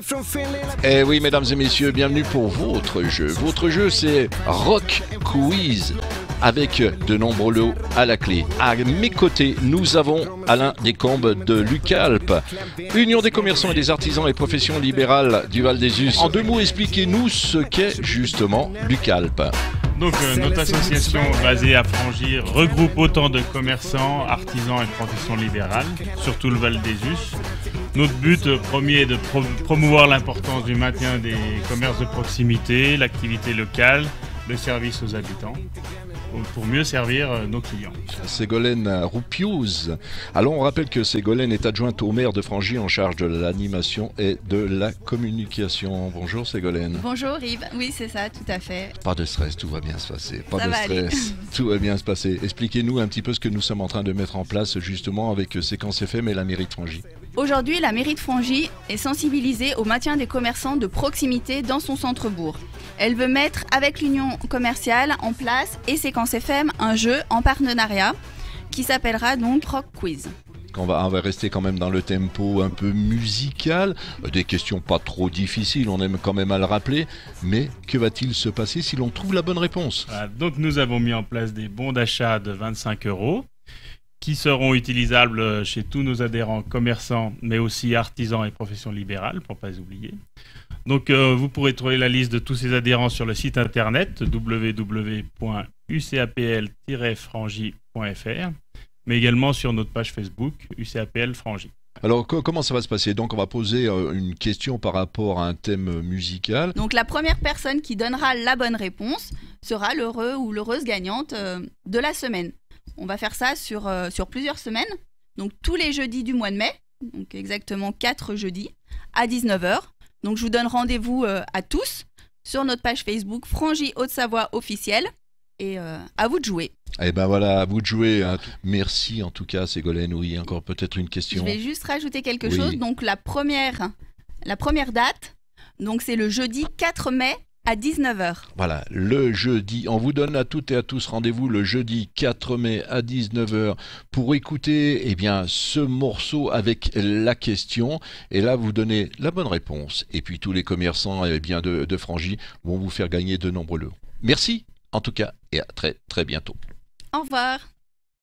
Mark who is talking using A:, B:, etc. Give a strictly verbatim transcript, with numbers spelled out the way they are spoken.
A: Eh oui, mesdames et messieurs, bienvenue pour votre jeu. Votre jeu, c'est Rock Quiz, avec de nombreux lots à la clé. À mes côtés, nous avons Alain Descombes de Lucalp, Union des commerçants et des artisans et professions libérales du Val-des-Us. En deux mots, expliquez-nous ce qu'est justement Lucalp.
B: Donc euh, notre association basée à Frangy regroupe autant de commerçants, artisans et professions libérales sur tout le Val-des-Us. Notre but euh, premier est de pro promouvoir l'importance du maintien des commerces de proximité, l'activité locale, le service aux habitants, pour mieux servir euh, nos clients.
A: Ségolène Roupiouz. Alors on rappelle que Ségolène est adjointe au maire de Frangy en charge de l'animation et de la communication. Bonjour Ségolène.
C: Bonjour Yves, oui c'est ça, tout à fait.
A: Pas de stress, tout va bien se passer. Pas
C: ça
A: de
C: va
A: stress,
C: aller.
A: Tout va bien se passer. Expliquez-nous un petit peu ce que nous sommes en train de mettre en place justement avec Séquence F M et la mairie de Frangy.
C: Aujourd'hui, la mairie de Frangy est sensibilisée au maintien des commerçants de proximité dans son centre-bourg. Elle veut mettre avec l'union commerciale en place et Séquence F M un jeu en partenariat qui s'appellera donc Rock Quiz.
A: On va, on va rester quand même dans le tempo un peu musical, des questions pas trop difficiles, on aime quand même à le rappeler, mais que va-t-il se passer si l'on trouve la bonne réponse?
B: Voilà, donc nous avons mis en place des bons d'achat de vingt-cinq euros qui seront utilisables chez tous nos adhérents commerçants, mais aussi artisans et professions libérales, pour ne pas les oublier. Donc euh, vous pourrez trouver la liste de tous ces adhérents sur le site internet w w w point u c a p l tiret frangy point f r, mais également sur notre page Facebook U C A P L Frangy.
A: Alors comment ça va se passer? Donc on va poser euh, une question par rapport à un thème musical.
C: Donc la première personne qui donnera la bonne réponse sera l'heureux ou l'heureuse gagnante euh, de la semaine. On va faire ça sur, euh, sur plusieurs semaines, donc tous les jeudis du mois de mai, donc exactement quatre jeudis, à dix-neuf heures. Donc je vous donne rendez-vous euh, à tous sur notre page Facebook Frangy Haute-Savoie officielle, et euh, à vous de jouer.
A: Eh ben voilà, à vous de jouer. Hein. Merci en tout cas Ségolène. Oui, encore peut-être une question.
C: Je vais juste rajouter quelque
A: oui.
C: chose. Donc la première, la première date, donc c'est le jeudi quatre mai, à dix-neuf heures.
A: Voilà, le jeudi, on vous donne à toutes et à tous rendez-vous le jeudi quatre mai à dix-neuf heures pour écouter eh bien, ce morceau avec la question. Et là, vous donnez la bonne réponse. Et puis tous les commerçants eh bien, de, de Frangy vont vous faire gagner de nombreux lots. Merci en tout cas et à très très bientôt.
C: Au revoir.